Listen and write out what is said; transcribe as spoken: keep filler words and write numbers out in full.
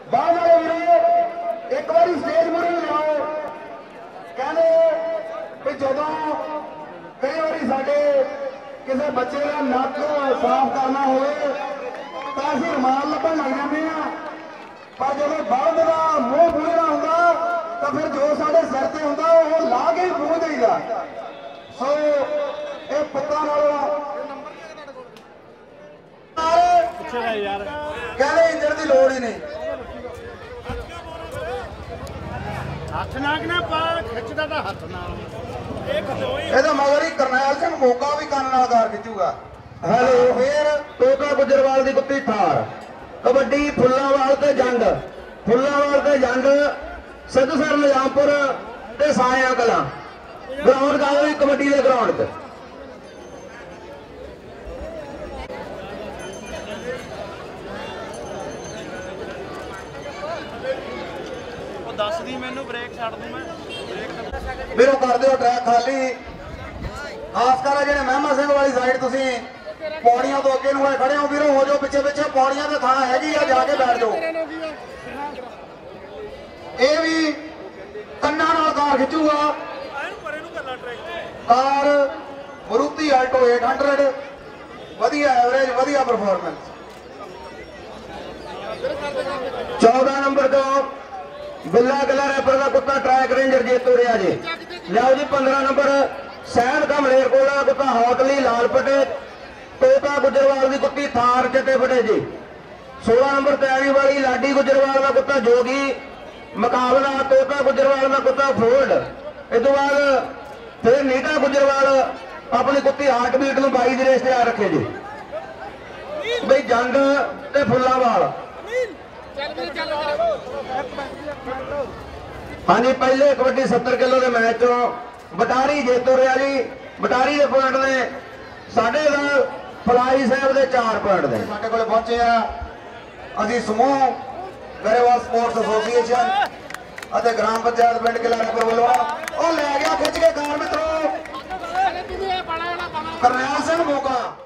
बाद वाले वीरो एक बार स्टेज मुरे जाओ कहने भी जो कई बार साडे किसी बच्चे का नक साफ करना हो तो असीं रुमाल लभन लग जाते हैं पर जो बल्द का मूँह पूजना होंदा तो फिर जो साडे सिर ते होंदा वो ला के ही पूछ देईदा। सो ये पुत्तां नालों कहने इंजन की लोड़ ही नहीं हथ ना पा खिंचदा तां हथ नाल ਇਹਦਾ ਮਗਰ ਹੀ ਕਰਨੈਲ ਸਿੰਘ ਮੋਗਾ ਵੀ ਕੰਨ ਨਾਲ ਕਾਰ ਖਿੱਚੂਗਾ। ਹੈਲੋ ਫੇਰ ਤੋਤਾ ਗੁਜਰਵਾਲ ਦੀ ਕੁੱਤੀ ਥਾਰ ਕਬੱਡੀ ਫੁੱਲਾਂਵਾਲ ਤੇ ਜੰਡ ਫੁੱਲਾਂਵਾਲ ਤੇ ਜੰਡ ਸਿੱਧਸਰ ਨਿਜ਼ਾਮਪੁਰ ਤੇ ਸਾਇਆ ਕਲਾਂ ਗਰਾਊਂਡ ਗਾਵੀ ਕਬੱਡੀ ਦੇ ਗਰਾਊਂਡ ਤੇ ਉਹ ਦੱਸ ਦੀ ਮੈਨੂੰ ਬ੍ਰੇਕ ਛੱਡ ਦੂੰ ਮੈਂ ਵੀਰੋ कर दिओ ट्रैक खाली खास कर जिहड़े महमा सिंह वाली साइड तुसीं पौड़ियां तो अगे नूं खड़े हो वीरो हो जाओ पिछे पिछे पौड़ियां ते थां हैगी आ जाके बैठ जाओ। ये भी कन्ना नाल कार खिंचूगा car Maruti Alto eight hundred वधिया एवरेज वधिया परफॉर्मेंस। चौदह नंबर तो बिल्ला किला रैपर का कुत्ता ट्रैक रेंजर जेतू रहा जी। लियाओ जी पंद्रह नंबर सैन का मलेरकोला का कुत्ता हौटली लाल पटे तोता गुजरवाल की कुत्ती थार चटे फटे जी। सोलह नंबर तैयारी वाली लाडी गुजरवाल का कुत्ता जोगी मुकाबला तोता गुजरवाल का कुत्ता फोल्ड। इस तो बाद फिर नीटा गुजरवाल अपनी कुत्ती हार्ट बीट में बाई की रेस तैयार रखे जी बई जंड ते फुल्लांवाल। हाँ जी पहले कबड्डी सत्तर किलो के मैच चो बटारी जेतू रहा जी। बटारी के पॉइंट ने साढ़े फलाई साहब के चार पॉइंट ने साढ़े को पहुंचे अभी समूह ग्रेवाल स्पोर्ट्स एसोसीएशन ਅਤੇ ग्राम पंचायत पिंड किला रायपुर वालों और ले गया खिंच के कार मित्रों करनैल सिंह मोगा।